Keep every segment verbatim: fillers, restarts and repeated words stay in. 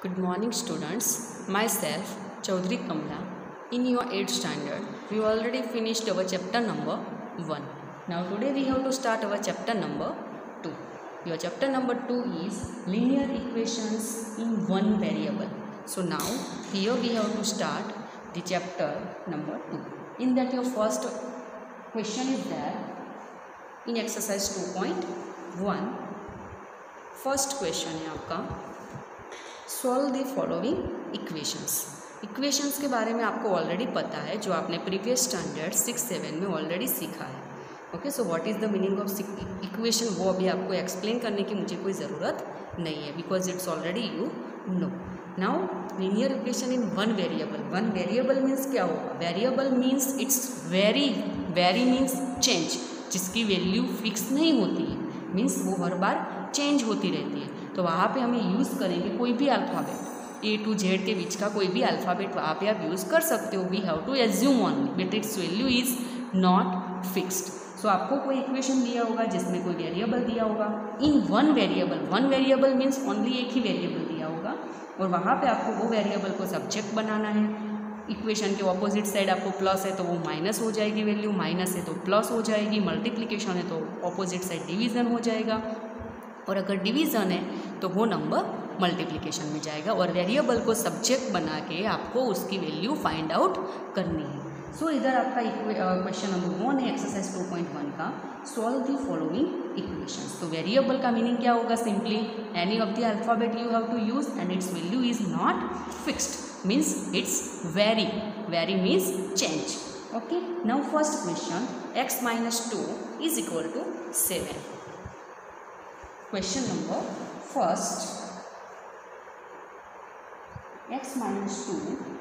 Good morning students, myself Chaudhary Kamla. In your eighth standard, we already finished our chapter number one. Now today we have to start our chapter number two. Your chapter number two is linear equations in one variable. So now here we have to start the chapter number two. In that your first question is there in exercise two point one. First question है आपका solve the following equations. Equations के बारे में आपको already पता है, जो आपने प्रीवियस स्टैंडर्ड सिक्स सेवन में ऑलरेडी सीखा है। Okay, so what is the meaning of equation, वो अभी आपको एक्सप्लेन करने की मुझे कोई ज़रूरत नहीं है, because it's already you know. Now linear equation in one variable. One variable means क्या होगा? Variable means it's vary, vary means change, जिसकी वैल्यू फिक्स नहीं होती है, मीन्स वो हर बार चेंज होती रहती है। तो वहाँ पे हमें यूज़ करेंगे कोई भी अल्फ़ाबेट, ए टू जेड के बीच का कोई भी अल्फ़ाबेट वहाँ पे आप यूज़ कर सकते हो। We have to assume only but its value is not fixed. So आपको कोई इक्वेशन दिया होगा जिसमें कोई वेरिएबल दिया होगा in one variable. One variable means only एक ही वेरिएबल दिया होगा, और वहाँ पे आपको वो वेरिएबल को सब्जेक्ट बनाना है। इक्वेशन के ऑपोजिट साइड आपको प्लस है तो वो माइनस हो जाएगी वैल्यू, माइनस है तो प्लस हो जाएगी, मल्टीप्लिकेशन है तो ऑपोजिट साइड डिवीज़न हो जाएगा, और अगर डिवीज़न है तो वो नंबर मल्टीप्लिकेशन में जाएगा। और वेरिएबल को सब्जेक्ट बना के आपको उसकी वैल्यू फाइंड आउट करनी है। सो so, इधर आपका क्वेश्चन नंबर वन है एक्सरसाइज टू पॉइंट वन का, सॉल्व द फॉलोइंग इक्वेशंस। तो वेरिएबल का मीनिंग क्या होगा? Simply any of the alphabet you have to use and its value is not fixed, means it's vary, vary means change. Okay, now first question, x minus two is equal to seven. Question number first, x minus two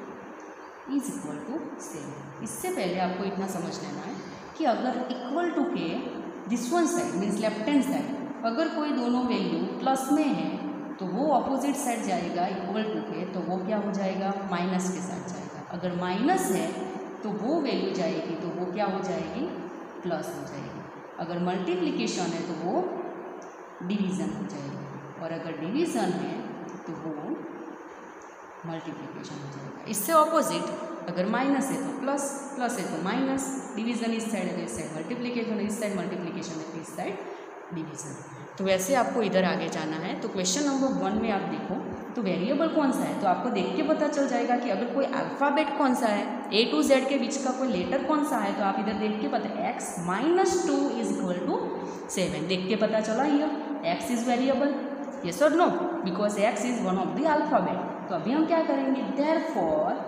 is equal to seven. इससे पहले आपको इतना समझ लेना है कि अगर equal to के this one side means left hand side, अगर कोई दोनों वैल्यू प्लस में है तो वो अपोजिट साइड जाएगा इक्वल टू के, तो वो क्या हो जाएगा? माइनस के साथ जाएगा। अगर माइनस है तो वो वैल्यू जाएगी तो वो क्या हो जाएगी? प्लस हो जाएगी। अगर मल्टीप्लिकेशन है तो वो डिवीज़न हो जाएगा, और अगर डिवीज़न है तो वो मल्टीप्लिकेशन हो जाएगा। इससे ऑपोजिट अगर माइनस है तो प्लस, प्लस है तो माइनस, डिवीज़न इस साइड है तो इस साइड मल्टीप्लिकेशन है, इस साइड मल्टीप्लिकेशन है तो इस साइड डिवीज़न। तो वैसे आपको इधर आगे जाना है। तो क्वेश्चन नंबर वन में आप देखो तो वेरिएबल कौन सा है, तो आपको देख के पता चल जाएगा कि अगर कोई अल्फ़ाबेट कौन सा है, ए टू जेड के बीच का कोई लेटर कौन सा है, तो आप इधर देख के पता, x minus two is equal to seven. देख के पता चला here x is variable, yes और no, because x is one of the alphabet. तो अभी हम क्या करेंगे, therefore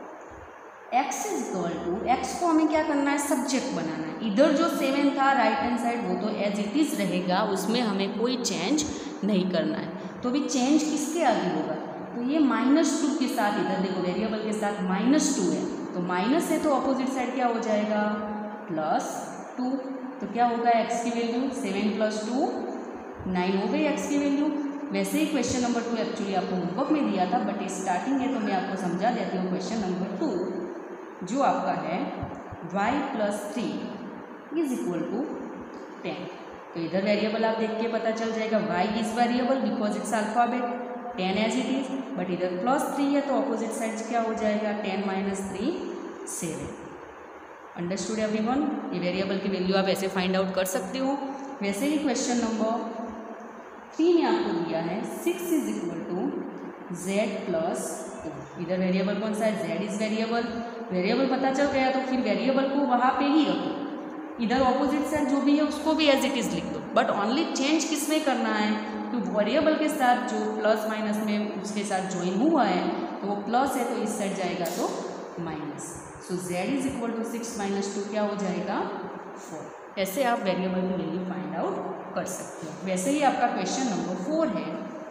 x is equal to, x को हमें क्या करना है? सब्जेक्ट बनाना है। इधर जो सेवन था राइट हैंड साइड वो तो एज इट इज़ रहेगा, उसमें हमें कोई चेंज नहीं करना है। तो अभी चेंज किसके आगे होगा? तो ये माइनस टू के साथ, इधर देखो वेरिएबल के साथ माइनस टू है, तो माइनस है तो अपोजिट साइड क्या हो जाएगा? Plus two. तो क्या होगा एक्स की value? Seven plus two nine हो गई एक्स की वैल्यू। वैसे ही क्वेश्चन नंबर टू एक्चुअली आपको होमवर्क में दिया था, बट स्टार्टिंग है तो मैं आपको समझा देती हूँ। क्वेश्चन नंबर टू जो आपका है y plus three is equal to ten. तो इधर वेरिएबल आप देख के पता चल जाएगा y is variable because it's alphabet, ten as it is, but इधर प्लस थ्री है तो अपोजिट साइड क्या हो जाएगा? Ten minus three seven. Understood everyone? ये वेरिएबल की वैल्यू आप ऐसे फाइंड आउट कर सकते हो। वैसे ही क्वेश्चन नंबर थ्री में आपको दिया है six is equal to z plus two. इधर वेरिएबल कौन सा है? Z is variable. वेरिएबल पता चल गया तो फिर वेरिएबल को वहाँ पे ही रखो, इधर ऑपोजिट साइड जो भी है उसको भी एज इट इज़ लिख दो, बट ओनली चेंज किस में करना है? तो वेरिएबल के साथ जो प्लस माइनस में उसके साथ ज्वाइन हुआ है तो वो प्लस है तो इस साइड जाएगा तो minus. So z is equal to six minus two क्या हो जाएगा? फोर। ऐसे आप वेरिएबल की वैल्यू फाइंड आउट कर सकते हो। वैसे ही आपका क्वेश्चन नंबर फोर है,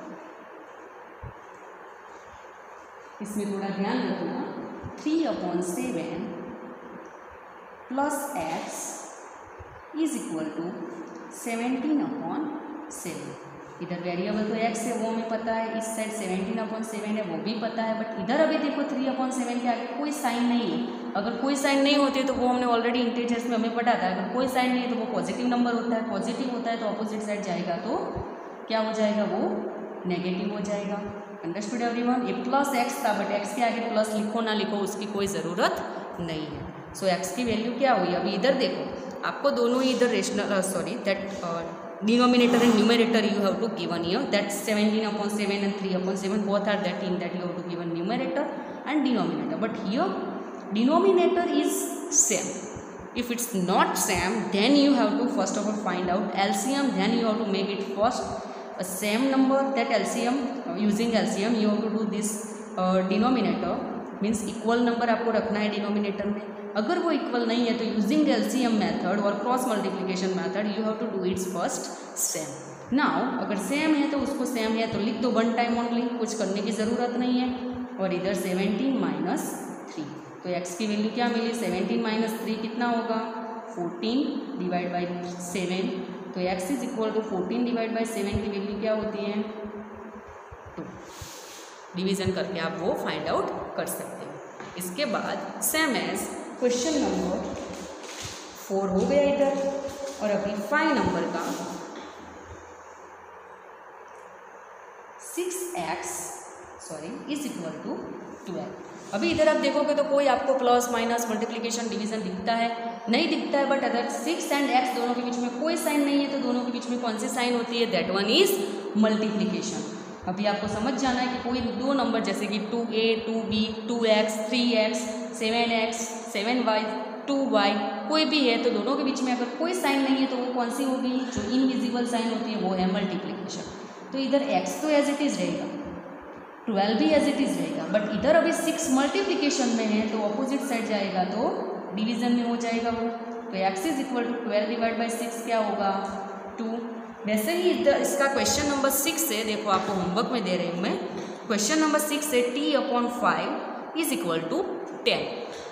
इसमें थोड़ा ध्यान रखना, three upon seven plus x is equal to seventeen upon seven. इधर वेरिएबल तो एक्स है वो हमें पता है, इस साइड सेवेंटीन अपॉन सेवन है वो भी पता है, बट इधर अभी देखो थ्री अपॉन सेवन के आगे कोई साइन नहीं है। अगर कोई साइन नहीं होती तो वो हमने ऑलरेडी इंटीजर्स में हमें पढ़ा था, अगर कोई साइन नहीं है तो वो पॉजिटिव नंबर होता है, पॉजिटिव होता है तो अपोजिट साइड जाएगा तो क्या हो जाएगा? वो नेगेटिव हो जाएगा। Understood everyone. ये प्लस एक्स था बट एक्स के आगे प्लस लिखो ना लिखो उसकी कोई ज़रूरत नहीं है। सो so, एक्स की वैल्यू क्या हुई, अभी इधर देखो आपको दोनों ही इधर rational sorry that denominator and numerator you have to given here, that seventeen upon seven and three upon seven both are that, in that you have to given numerator and denominator, but here denominator is same. If it's not same then you have to first of all find out L C M, then you have to make it first a same number, that L C M uh, using L C M you have to do this uh, denominator means equal number आपको रखना है denominator में। अगर वो equal नहीं है तो using LCM method और cross multiplication method you have to do it's first same. Now अगर सेम है तो उसको सेम है तो लिख दो वन टाइम ओनली, कुछ करने की ज़रूरत नहीं है। और इधर सेवेंटीन माइनस थ्री, तो एक्स की वैल्यू क्या मिली, सेवेंटीन माइनस थ्री कितना होगा, फोर्टीन डिवाइड बाई सेवन। तो x is equal to fourteen divide by seven की वैल्यू क्या होती है, टू। डिवीज़न करके आप वो फाइंड आउट कर सकते हो। इसके बाद same as question number four हो गया इधर, और अभी फाइव नंबर का six x sorry is equal to twelve. अभी इधर आप देखोगे तो कोई आपको प्लस माइनस मल्टीप्लिकेशन डिवीजन दिखता है, नहीं दिखता है, बट अगर सिक्स एंड एक्स दोनों के बीच में कोई साइन नहीं है तो दोनों के बीच में कौन सी साइन होती है, दैट वन इज मल्टीप्लिकेशन। अभी आपको समझ जाना है कि कोई दो नंबर जैसे कि two a two b two x three x seven x seven y two y कोई भी है तो दोनों के बीच में अगर कोई साइन नहीं है तो वो कौन सी होगी, जो इनविजिबल साइन होती है वो है मल्टीप्लिकेशन। तो इधर x तो एज इट इज़ रहेगा, ट्वेल्व भी एज इट इज़ रहेगा, बट इधर अभी सिक्स मल्टीप्लिकेशन में है तो अपोजिट साइड जाएगा तो डिवीजन में हो जाएगा वो। तो x is equal to twelve divide by six क्या होगा, टू। वैसे ही इधर इसका क्वेश्चन नंबर सिक्स है, देखो आपको होमवर्क में दे रही हूँ मैं। क्वेश्चन नंबर सिक्स है t upon five is equal to ten,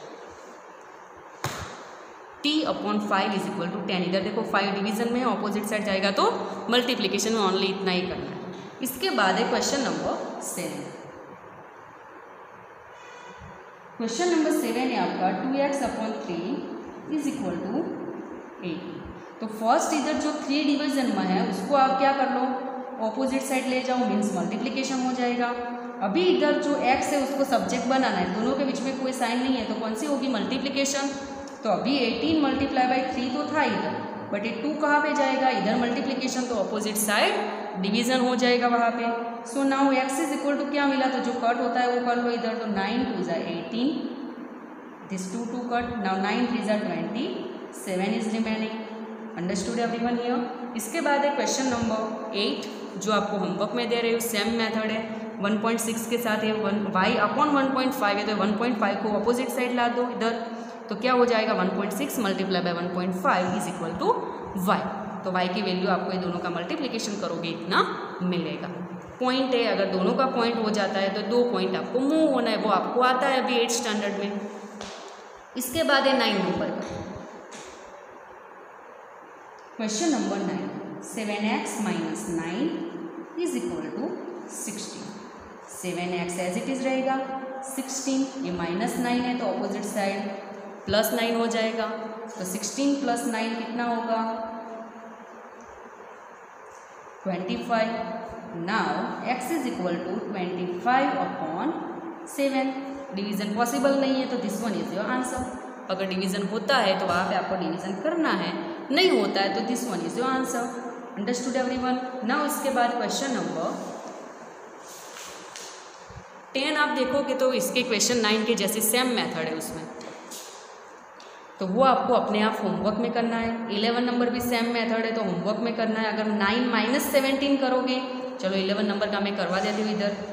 t upon five is equal to ten. इधर देखो फाइव डिवीजन में है, ऑपोजिट साइड जाएगा तो मल्टीप्लिकेशन में ओनली इतना ही करना है। इसके बाद है question number seven. Question number seven है आपका two x upon three is equal to eight. तो फर्स्ट इधर जो थ्री डिवीजन में है उसको आप क्या कर लो, ऑपोजिट साइड ले जाओ, मीन्स मल्टीप्लिकेशन हो जाएगा। अभी इधर जो x है उसको सब्जेक्ट बनाना है, दोनों के बीच में कोई साइन नहीं है तो कौन सी होगी, मल्टीप्लिकेशन। तो अभी एटीन मल्टीप्लाई बाई थ्री तो था इधर, बट ये टू कहाँ पे जाएगा, इधर मल्टीप्लिकेशन, तो ऑपोजिट साइड डिवीजन हो जाएगा वहाँ पे। So now x is equal to क्या मिला, तो जो कट होता है वो कर लो इधर, तो नाइन टू ज़ा eighteen, this two two cut, now nine three ज़ा twenty, seven is remaining. Understood everyone here. इसके बाद है क्वेश्चन नंबर एट जो आपको होमवर्क में दे रहे हो, सेम मेथड है, वन पॉइंट सिक्स के साथ है, one y upon one point five है तो वन पॉइंट फाइव को अपोजिट साइड ला दो इधर, तो क्या हो जाएगा, one point six multiply by one point five is equal to y. तो वाई की वैल्यू आपको ये दोनों का मल्टीप्लिकेशन करोगे इतना मिलेगा। पॉइंट है, अगर दोनों का पॉइंट हो जाता है तो दो पॉइंट आपको मूव होना है, वो आपको आता है अभी एट स्टैंडर्ड में। इसके बाद है नाइन नंबर का question number nine, seven x minus nine is equal to sixteen. Seven x as it is रहेगा, सिक्सटीन ये माइनस नाइन है तो ऑपोजिट साइड प्लस नाइन हो जाएगा, तो सिक्सटीन प्लस नाइन कितना होगा, twenty five. Now x is equal to twenty five upon seven. Division possible नहीं है तो this one is your answer. अगर डिवीजन होता है तो वहाँ पे आपको डिवीजन करना है, नहीं होता है तो this one is your answer. Understood everyone. Now इसके बाद क्वेश्चन नंबर टेन आप देखोगे तो इसके क्वेश्चन नाइन के जैसे सेम मेथड है उसमें, तो वो आपको अपने आप होमवर्क में करना है। इलेवन नंबर भी सेम मेथड है तो होमवर्क में करना है। अगर नाइन माइनस सेवनटीन करोगे, चलो इलेवन नंबर का मैं करवा देती हूँ इधर।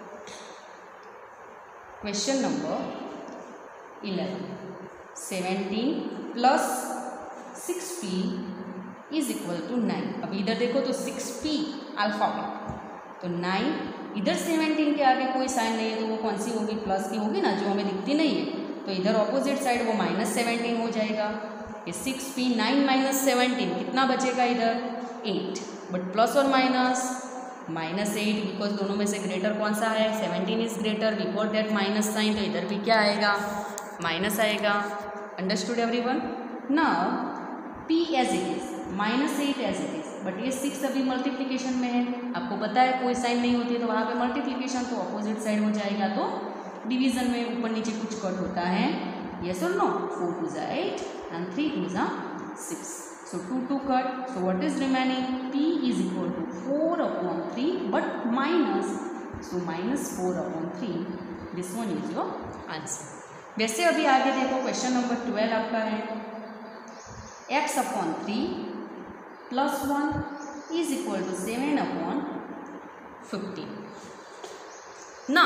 Question number eleven, seventeen plus six p is equal to nine. अब इधर देखो तो सिक्स पी अल्फाबेट, तो नाइन, इधर सेवनटीन के आगे कोई साइन नहीं है तो वो कौन सी होगी, प्लस की होगी ना, जो हमें दिखती नहीं है। तो इधर ऑपोजिट साइड वो माइनस सेवनटीन हो जाएगा। ये six p nine minus seventeen कितना बचेगा इधर, एट, बट प्लस और माइनस माइनस एट, बिकॉज दोनों में से ग्रेटर कौन सा है, seventeen is greater, before that minus sign, तो इधर भी क्या आएगा, माइनस आएगा। Understood everyone. Now p as it is, minus eight as it is, but ये सिक्स अभी मल्टीप्लिकेशन में है, आपको पता है कोई साइन नहीं होती है तो वहाँ पे मल्टीप्लिकेशन, तो अपोजिट साइड हो जाएगा, तो डिवीजन में ऊपर नीचे कुछ कट होता है, यस और नो, फोर टू ज़ा एट एंड थ्री टू ज़ा six, so two two cut, so what is remaining, p is equal to four upon three but minus, so minus four upon three, this one is your answer. वैसे अभी आगे देखो question number twelve आपका है, x upon three plus one is equal to seven upon fifteen. Now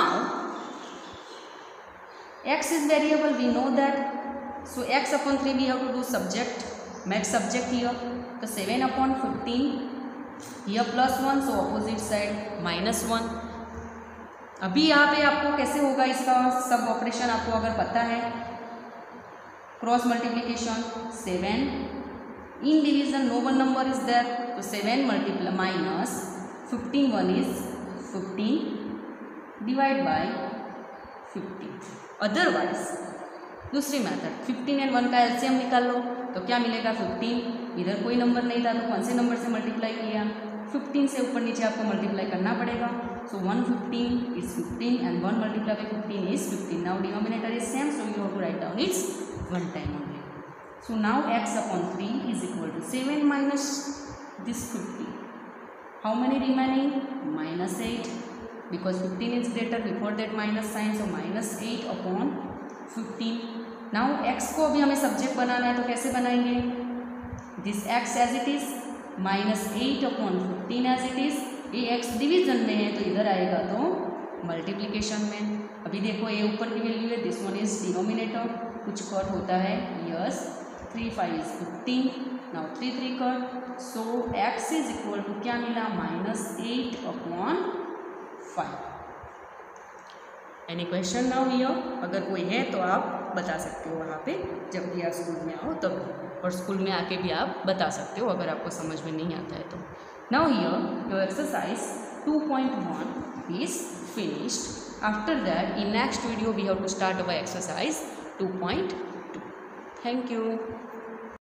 x is variable, we know that, so x upon three we have to do subject, make subject here, तो seven upon fifteen, here plus one, so opposite side minus one. अभी यहाँ पे आपको कैसे होगा इसका सब operation आपको अगर पता है, cross multiplication, seven in division no one number is there, तो seven multiply minus fifteen, one is fifteen divide by fifteen. Otherwise दूसरी मेथड, फिफ्टीन एंड वन का एलसीएम निकाल लो, तो क्या मिलेगा फिफ्टीन, इधर कोई नंबर नहीं था तो कौन से नंबर से मल्टीप्लाई किया, फिफ्टीन से ऊपर नीचे आपको मल्टीप्लाई करना पड़ेगा, so one fifteen is fifteen and one multiply by fifteen is fifteen. Now denominator is same, so you have to write down it's one time only. So now x upon three is equal to seven minus this fifteen, how many remaining, minus eight, because fifteen is greater before that minus sign, so minus eight upon fifteen. Now x को अभी हमें subject बनाना है तो कैसे बनाएंगे, this x as it is minus eight upon fifteen as it is, ये x division में है तो इधर आएगा तो मल्टीप्लिकेशन में. अभी देखो ये ऊपर की वैल्यू है, दिस वन इज डिनोमिनेटर, कुछ कट होता है, yes, three five is fifteen, now three three cut, so x is equal to क्या मिला, minus eight upon five. Any question now here, अगर कोई है तो आप बता सकते हो वहाँ पे जब भी आप स्कूल में आओ तब, और स्कूल में आके भी आप बता सकते हो अगर आपको समझ में नहीं आता है तो. Now here your exercise two point one is finished. After that in next video we have to start our exercise two point two. Thank you.